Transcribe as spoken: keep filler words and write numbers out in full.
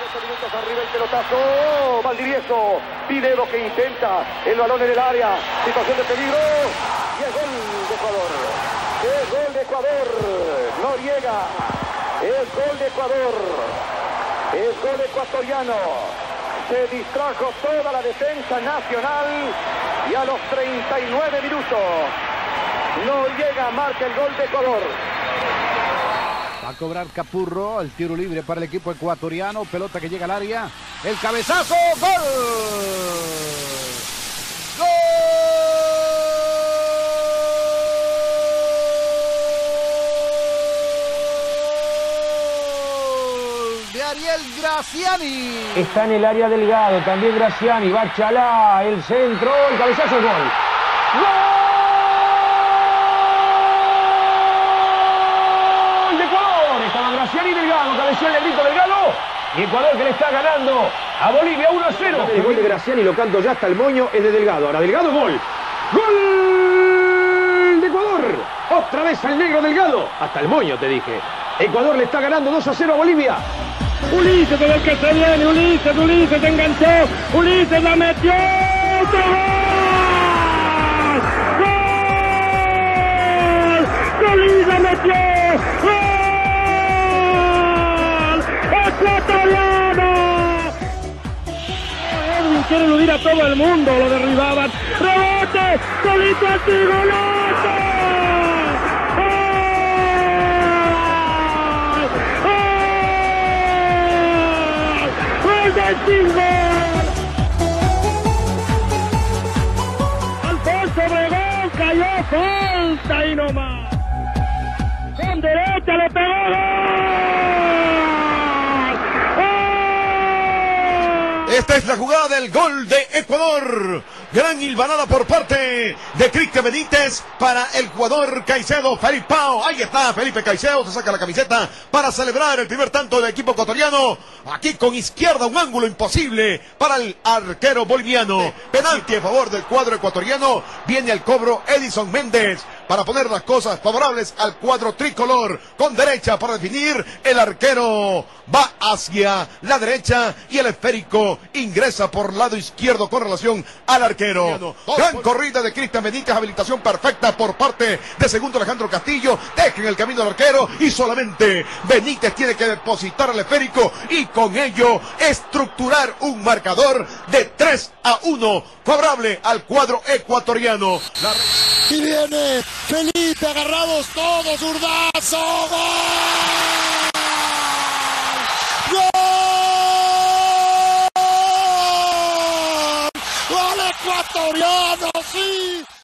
catorce minutos arriba el pelotazo. Valdivieso. Pinedo que intenta. El balón en el área. Situación de peligro. Y el gol de Ecuador. El gol de Ecuador. No llega. El gol de Ecuador. El gol ecuatoriano. Se distrajo toda la defensa nacional. Y a los treinta y nueve minutos. No llega, marca el gol de Ecuador. Va a cobrar Capurro, el tiro libre para el equipo ecuatoriano, pelota que llega al área, el cabezazo, ¡gol! ¡Gol! De Ariel Graziani. Está en el área Delgado, también Graziani, va Chalá, el centro, el cabezazo, el gol. ¡Gol! Graziani Delgado, cabeció el negrito Delgado y Ecuador que le está ganando a Bolivia uno a cero. El gol de Graziani lo canto ya hasta el moño, es de Delgado. Ahora Delgado, gol. ¡Gol de Ecuador! Otra vez al negro Delgado. Hasta el moño te dije. Ecuador le está ganando dos a cero a Bolivia. Ulises con el que se viene, Ulises, Ulises se enganchó, Ulises la metió. ¡Gol! ¡Gol! ¡Ulises la metió! ¡Gol! ¡Ecuatoriano! Edwin quiere eludir a todo el mundo, lo derribaban. ¡Rebote! ¡Solito antigolazo! ¡Gol de Tingol! Alfonso Obregón cayó, falta y no más. Con derecha le pegó. Esta es la jugada del gol de Ecuador. Gran hilvanada por parte de Cristian Benítez para el jugador Caicedo, Felipao. Ahí está Felipe Caicedo, se saca la camiseta para celebrar el primer tanto del equipo ecuatoriano. Aquí con izquierda, un ángulo imposible para el arquero boliviano. Penalti a favor del cuadro ecuatoriano. Viene al cobro Edison Méndez para poner las cosas favorables al cuadro tricolor. Con derecha para definir, el arquero va hacia la derecha y el esférico ingresa por lado izquierdo con relación al arquero. Gran corrida de Cristian Benítez, habilitación perfecta por parte de segundo Alejandro Castillo. Dejen el camino al arquero y solamente Benítez tiene que depositar el esférico y con ello estructurar un marcador de tres a uno favorable al cuadro ecuatoriano. La... Y viene Felipe, agarrados todos, zurdazo, ¡gol! ¡Gol! ¡Gol ecuatoriano, sí!